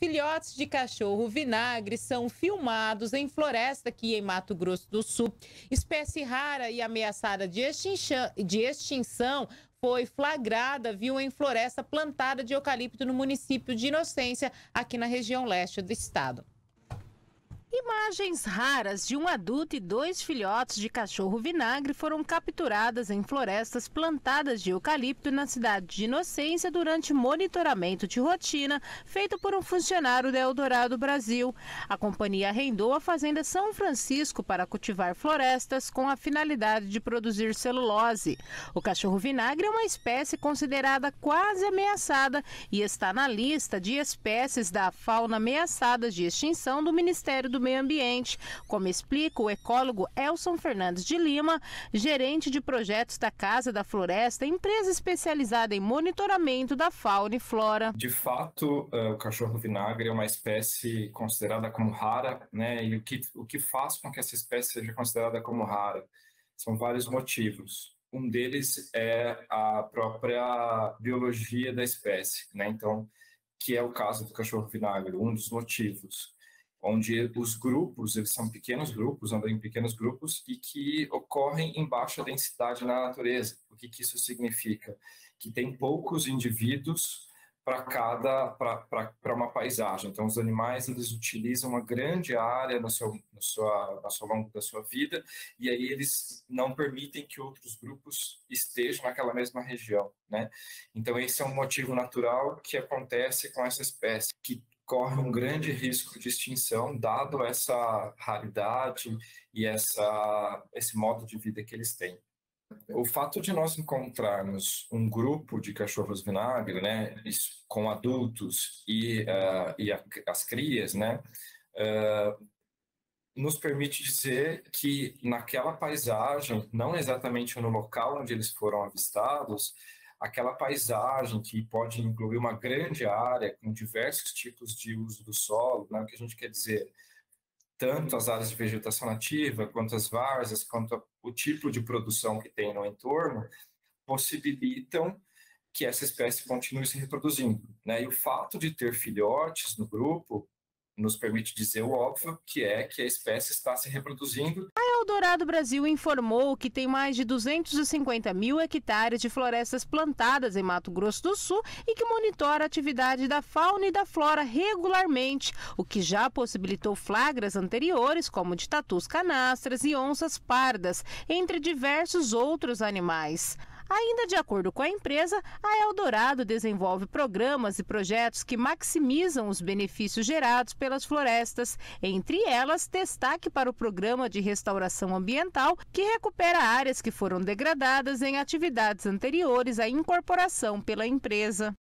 filhotes de cachorro vinagre são filmados em floresta aqui em Mato Grosso do Sul. Espécie rara e ameaçada de extinção foi flagrada, em floresta plantada de eucalipto no município de Inocência, aqui na região leste do estado. Imagens raras de um adulto e 2 filhotes de cachorro vinagre foram capturadas em florestas plantadas de eucalipto na cidade de Inocência durante monitoramento de rotina feito por um funcionário da Eldorado Brasil. A companhia arrendou a fazenda São Francisco para cultivar florestas com a finalidade de produzir celulose. O cachorro vinagre é uma espécie considerada quase ameaçada e está na lista de espécies da fauna ameaçadas de extinção do Ministério do Meio Ambiente, como explica o ecólogo Elson Fernandes de Lima, gerente de projetos da Casa da Floresta, empresa especializada em monitoramento da fauna e flora. De fato, o cachorro vinagre é uma espécie considerada como rara, né? E o que faz com que essa espécie seja considerada como rara? São vários motivos. Um deles é a própria biologia da espécie, né? Então, que é o caso do cachorro vinagre, um dos motivos, onde os grupos, eles são pequenos grupos, andam em pequenos grupos e que ocorrem em baixa densidade na natureza. O que isso significa? Que tem poucos indivíduos para uma paisagem. Então, os animais, eles utilizam uma grande área ao longo da sua vida, e aí eles não permitem que outros grupos estejam naquela mesma região, né? Então, esse é um motivo natural que acontece com essa espécie, que corre um grande risco de extinção, dado essa raridade e esse modo de vida que eles têm. O fato de nós encontrarmos um grupo de cachorros vinagre, né, com adultos e as crias, né, nos permite dizer que naquela paisagem, não exatamente no local onde eles foram avistados, aquela paisagem que pode incluir uma grande área com diversos tipos de uso do solo, né? O que a gente quer dizer, tanto as áreas de vegetação nativa, quanto as várzeas, quanto o tipo de produção que tem no entorno, possibilitam que essa espécie continue se reproduzindo, né? E o fato de ter filhotes no grupo nos permite dizer o óbvio, que é que a espécie está se reproduzindo. A Eldorado Brasil informou que tem mais de 250 mil hectares de florestas plantadas em Mato Grosso do Sul e que monitora a atividade da fauna e da flora regularmente, o que já possibilitou flagras anteriores, como de tatus canastras e onças pardas, entre diversos outros animais. Ainda de acordo com a empresa, a Eldorado desenvolve programas e projetos que maximizam os benefícios gerados pelas florestas. Entre elas, destaque para o Programa de Restauração Ambiental, que recupera áreas que foram degradadas em atividades anteriores à incorporação pela empresa.